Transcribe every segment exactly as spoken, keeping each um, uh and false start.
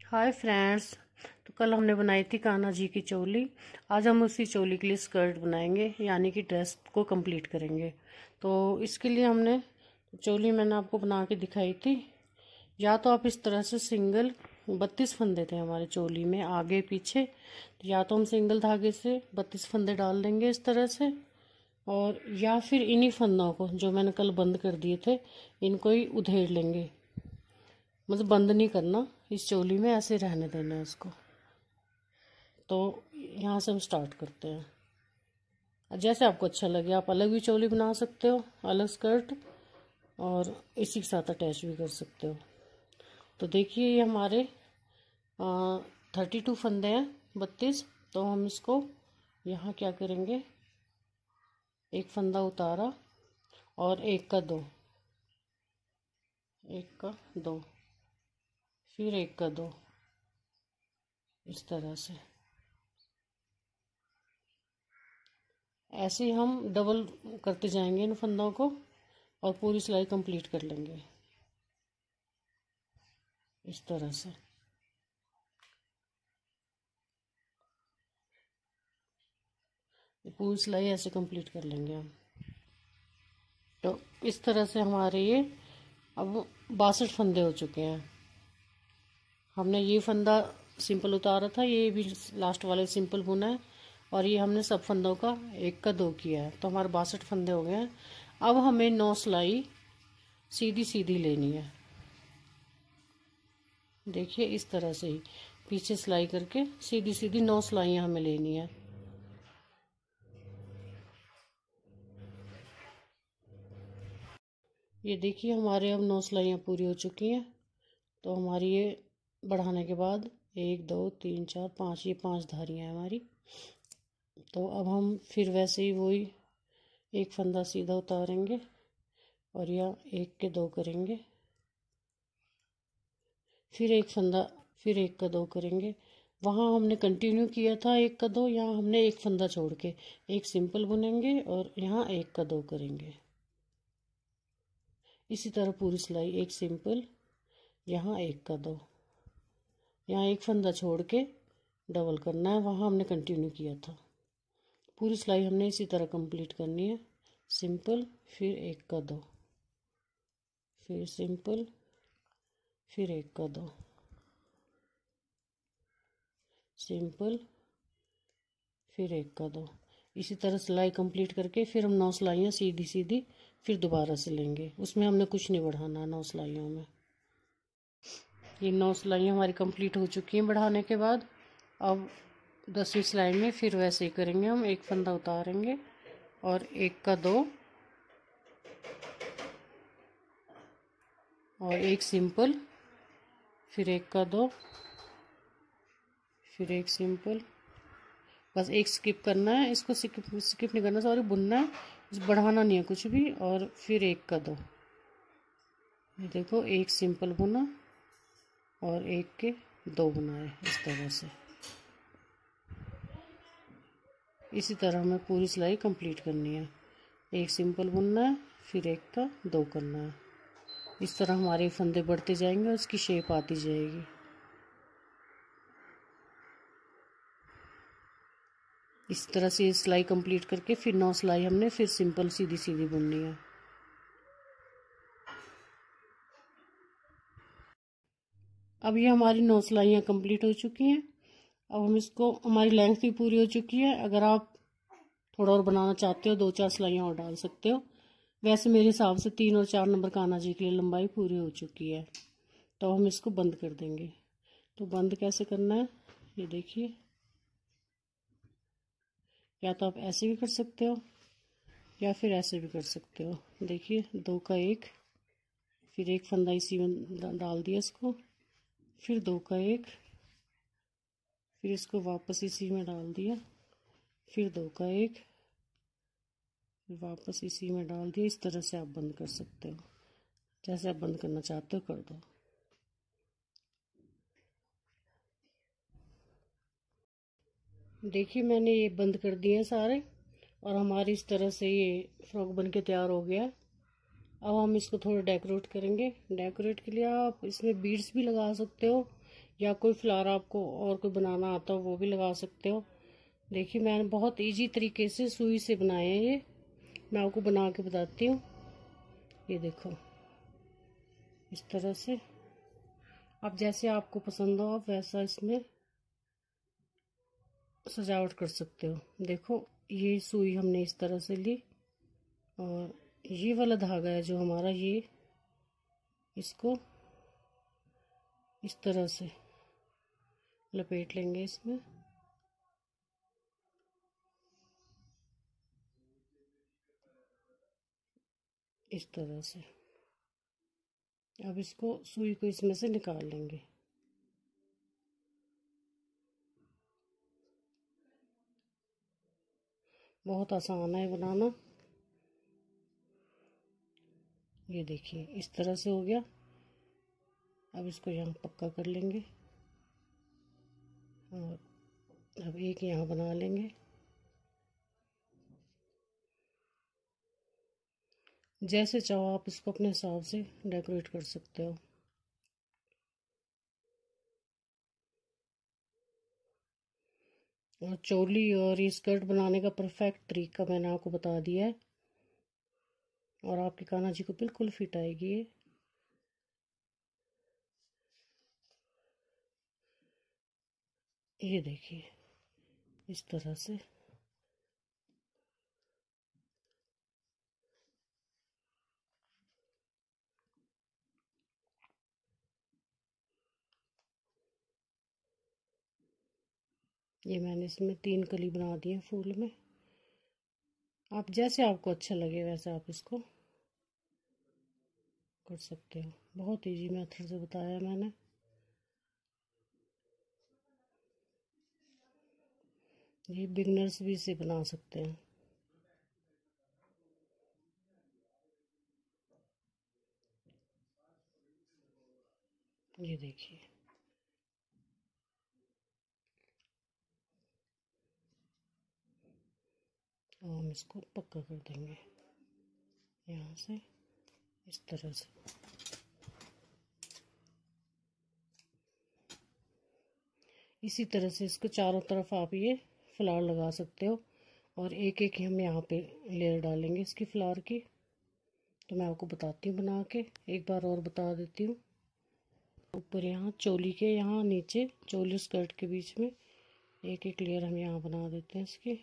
Hi friends. तो कल हमने बनाई थी कान्हा जी की चोली। आज हम उसी चोली के लिए स्कर्ट बनाएंगे, यानी कि ड्रेस को कंप्लीट करेंगे। तो इसके लिए हमने चोली मैंने आपको बना के दिखाई थी। या तो आप इस तरह से सिंगल बत्तीस फंदे थे हमारे चोली में आगे पीछे, तो या तो हम सिंगल धागे से बत्तीस फंदे डाल देंगे इस तरह से, और या फिर इन्हीं फंदों को जो मैंने कल बंद कर दिए थे इनको ही उधेड़ लेंगे। मतलब बंद नहीं करना, इस चोली में ऐसे रहने देना है इसको। तो यहाँ से हम स्टार्ट करते हैं। जैसे आपको अच्छा लगे आप अलग भी चोली बना सकते हो, अलग स्कर्ट, और इसी के साथ अटैच भी कर सकते हो। तो देखिए ये हमारे थर्टी टू फंदे हैं, बत्तीस। तो हम इसको यहाँ क्या करेंगे, एक फंदा उतारा और एक का दो, एक का दो, फिर एक का दो, इस तरह से। ऐसे ही हम डबल करते जाएंगे इन फंदों को और पूरी सिलाई कंप्लीट कर लेंगे इस तरह से। पूरी सिलाई ऐसे कंप्लीट कर लेंगे हम। तो इस तरह से हमारे ये अब बासठ फंदे हो चुके हैं। हमने ये फंदा सिंपल उतारा था, ये भी लास्ट वाले सिंपल बुना है, और ये हमने सब फंदों का एक का दो किया है। तो हमारे बासठ फंदे हो गए हैं। अब हमें नौ सिलाई सीधी सीधी लेनी है। देखिए इस तरह से ही पीछे सिलाई करके सीधी सीधी नौ सिलाइयाँ हमें लेनी है। ये देखिए हमारे अब नौ सिलाइयाँ पूरी हो चुकी हैं। तो हमारी ये बढ़ाने के बाद एक दो तीन चार पाँच, ये पांच धारियाँ हैं हमारी। तो अब हम फिर वैसे ही वही एक फंदा सीधा उतारेंगे और या एक के दो करेंगे, फिर एक फंदा, फिर एक का दो करेंगे। वहाँ हमने कंटिन्यू किया था एक का दो, यहाँ हमने एक फंदा छोड़ के एक सिंपल बुनेंगे और यहाँ एक का दो करेंगे। इसी तरह पूरी सिलाई एक सिंपल, यहाँ एक का दो, यहाँ एक फंदा छोड़ के डबल करना है, वहाँ हमने कंटिन्यू किया था। पूरी सिलाई हमने इसी तरह कंप्लीट करनी है। सिंपल, फिर एक का दो, फिर सिंपल, फिर एक का दो, सिंपल, फिर एक का दो। इसी तरह सिलाई कंप्लीट करके फिर हम नौ सिलाइयाँ सीधी सीधी फिर दोबारा से लेंगे। उसमें हमने कुछ नहीं बढ़ाना नौ सिलाइयों में। ये नौ सिलाइयाँ हमारी कंप्लीट हो चुकी हैं बढ़ाने के बाद। अब दसवीं सिलाई में फिर वैसे ही करेंगे हम, एक फंदा उतारेंगे और एक का दो और एक सिंपल, फिर एक का दो, फिर एक सिंपल। बस एक स्किप करना है, इसको स्किप स्किप नहीं करना, सॉरी बुनना है, बढ़ाना नहीं है कुछ भी। और फिर एक का दो, ये देखो एक सिंपल बुना और एक के दो बनाए इस तरह से। इसी तरह हमें पूरी सिलाई कंप्लीट करनी है। एक सिंपल बुनना है, फिर एक का दो करना है। इस तरह हमारे फंदे बढ़ते जाएंगे और इसकी शेप आती जाएगी। इस तरह से सिलाई कंप्लीट करके फिर नौ सिलाई हमने फिर सिंपल सीधी सीधी बुननी है। अब ये हमारी नौ सिलाइयाँ कंप्लीट हो चुकी हैं। अब हम इसको, हमारी लेंथ भी पूरी हो चुकी है। अगर आप थोड़ा और बनाना चाहते हो दो चार सिलाइयाँ और डाल सकते हो। वैसे मेरे हिसाब से तीन और चार नंबर कान्हा जी के लिए लंबाई पूरी हो चुकी है। तो हम इसको बंद कर देंगे। तो बंद कैसे करना है ये देखिए। या तो आप ऐसे भी कर सकते हो या फिर ऐसे भी कर सकते हो। देखिए दो का एक, फिर एक फंदा इसी में डाल दिया इसको, फिर दो का एक, फिर इसको वापस इसी में डाल दिया, फिर दो का एक, फिर वापस इसी में डाल दिया। इस तरह से आप बंद कर सकते हो, जैसे आप बंद करना चाहते हो कर दो। देखिए मैंने ये बंद कर दिए हैं सारे, और हमारी इस तरह से ये फ्रॉक बन के तैयार हो गया। अब हम इसको थोड़ा डेकोरेट करेंगे। डेकोरेट के लिए आप इसमें बीड्स भी लगा सकते हो, या कोई फ्लावर आपको और कोई बनाना आता हो वो भी लगा सकते हो। देखिए मैंने बहुत इजी तरीके से सुई से बनाए हैं ये, मैं आपको बना के बताती हूँ। ये देखो इस तरह से, अब जैसे आपको पसंद हो आप वैसा इसमें सजावट कर सकते हो। देखो ये सुई हमने इस तरह से ली और ये वाला धागा है जो हमारा, ये इसको इस तरह से लपेट लेंगे इसमें। इस तरह से अब इसको सुई को इसमें से निकाल लेंगे। बहुत आसान है बनाना। ये देखिए इस तरह से हो गया। अब इसको यहाँ पक्का कर लेंगे और अब एक यहाँ बना लेंगे। जैसे चाहो आप इसको अपने हिसाब से डेकोरेट कर सकते हो। और चोली और ये स्कर्ट बनाने का परफेक्ट तरीका मैंने आपको बता दिया है और आपके कान्हा जी को बिल्कुल फिट आएगी ये। ये देखिए इस तरह से। ये मैंने इसमें तीन कली बना दी है फूल में। आप जैसे आपको अच्छा लगे वैसे आप इसको कर सकते हो। बहुत इजी मेथड से बताया मैंने। ये बिगनर्स भी इसे बना सकते हैं। ये देखिए और हम इसको पक्का कर देंगे यहाँ से इस तरह से। इसी तरह से इसको चारों तरफ आप ये फ्लावर लगा सकते हो और एक एक हम यहाँ पे लेयर डालेंगे इसकी फ्लावर की। तो मैं आपको बताती हूँ बना के, एक बार और बता देती हूँ। ऊपर यहाँ चोली के यहाँ नीचे चोली स्कर्ट के बीच में एक एक लेयर हम यहाँ बना देते हैं इसकी।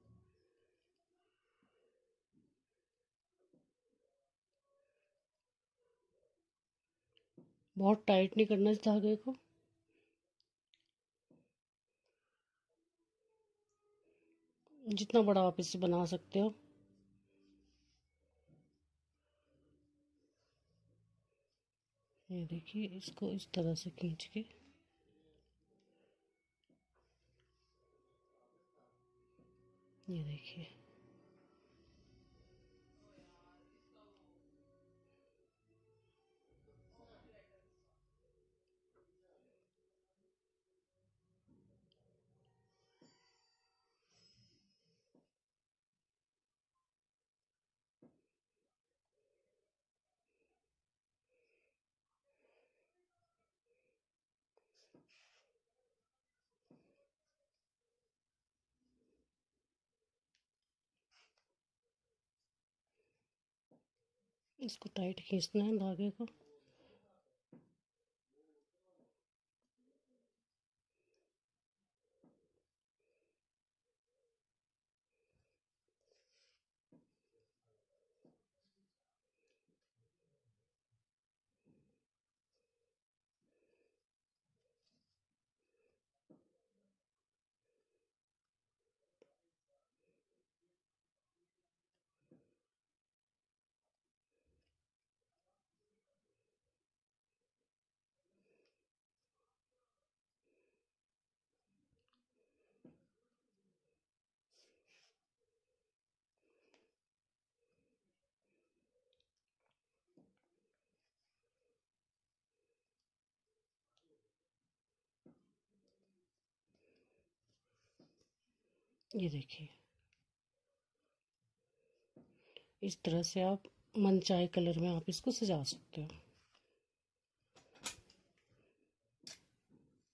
बहुत टाइट नहीं करना इस धागे को। जितना बड़ा आप इसे बना सकते हो। ये देखिए इसको इस तरह से खींच के, ये देखिए इसको टाइट खींचना है धागे को। ये देखिए इस तरह से आप मनचाहे कलर में आप इसको सजा सकते हो।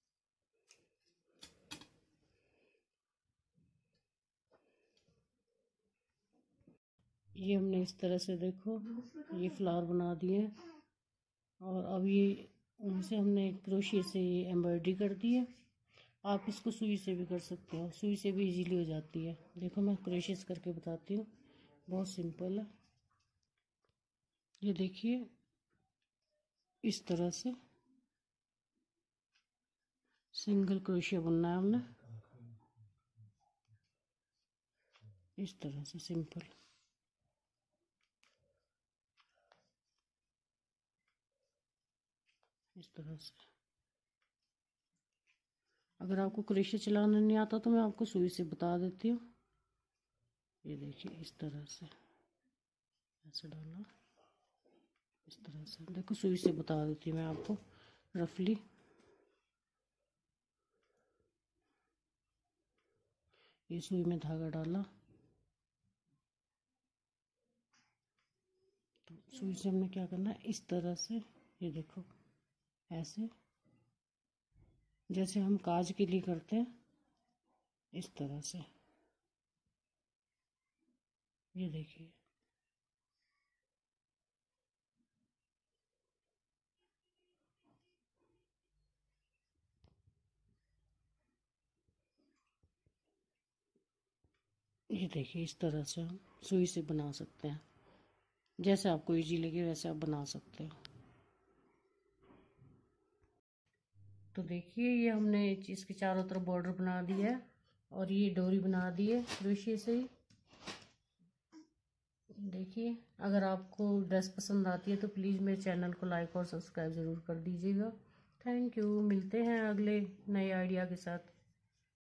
ये हमने इस तरह से देखो ये फ्लावर बना दिए और अब ये उनसे हमने क्रोशिया से ये एम्ब्रॉयडरी कर दी है। आप इसको सुई से भी कर सकते हो, सुई से भी इजीली हो जाती है। देखो मैं क्रोशिया से करके बताती हूँ, बहुत सिंपल है। ये देखिए इस तरह से सिंगल क्रोशिया बुनना है हमने, इस तरह से सिंपल। इस तरह से अगर आपको क्रोशिया चलाना नहीं आता तो मैं आपको सुई से बता देती हूँ। ये देखिए इस तरह से ऐसे डालना, इस तरह से देखो सुई से बता देती हूँ मैं आपको रफली। ये सुई में धागा डाला तो सुई से हमने क्या करना है, इस तरह से ये देखो ऐसे जैसे हम काज के लिए करते हैं, इस तरह से। ये देखिए ये देखिए इस तरह से हम सुई से बना सकते हैं, जैसे आपको इजी लगे वैसे आप बना सकते हो। तो देखिए ये हमने इसके चारों तरफ बॉर्डर बना दिया है और ये डोरी बना दी है क्रोशिया से ही। देखिए अगर आपको ड्रेस पसंद आती है तो प्लीज़ मेरे चैनल को लाइक और सब्सक्राइब ज़रूर कर दीजिएगा। थैंक यू, मिलते हैं अगले नए आइडिया के साथ।